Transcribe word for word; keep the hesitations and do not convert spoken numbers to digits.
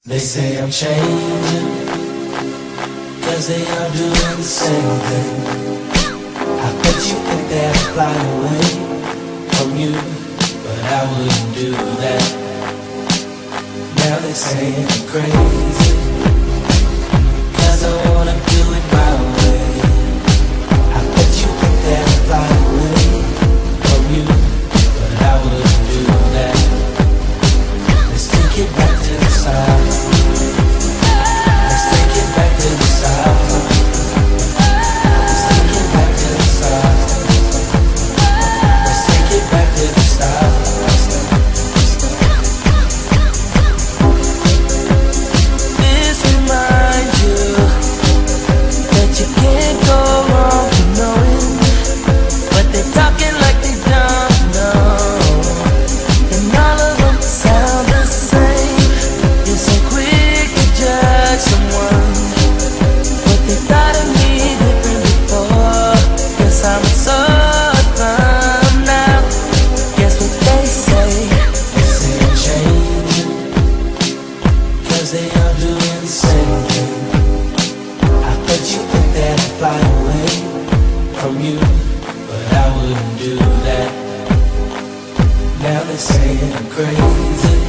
They say I'm changing, cause they are doing the same thing. I bet you think that I'd fly away from you, but I wouldn't do that. Now they say I'm crazy, cause I wanna do it my way. I bet you think that I'd fly away from you, but I wouldn't do that. Let's take it back to the start. Let's take it back to the start. Let's take it back to the start. Let's take it back to the start. This reminds you that you can't go wrong for knowing, but they're talking like they don't know, and all of them sound the same. You're so quick to judge someone, but they thought of me different before. Guess I'm so dumb now. Guess what they say? They say I'm changing, cause they are doing the same thing. I bet you think that I'd fly away from you, but I wouldn't do that. Now they say I'm crazy,